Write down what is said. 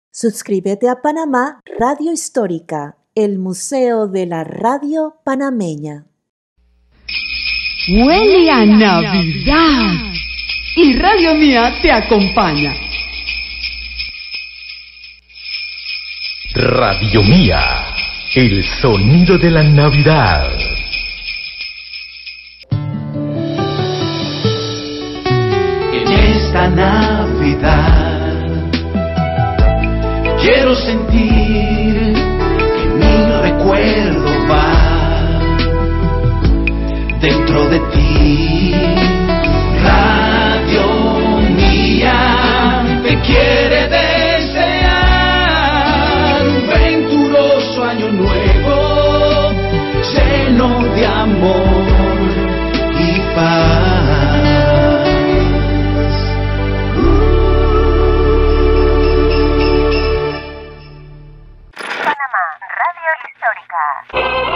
Suscríbete a Panamá Radio Histórica, el Museo de la Radio Panameña. Huele a Navidad y Radio Mía te acompaña. Radio Mía, el sonido de la Navidad. En esta Navidad quiero sentir que mi recuerdo va dentro de ti. Radio Mía te quiere desear un venturoso año nuevo lleno de amor y paz. Panamá Radio Histórica.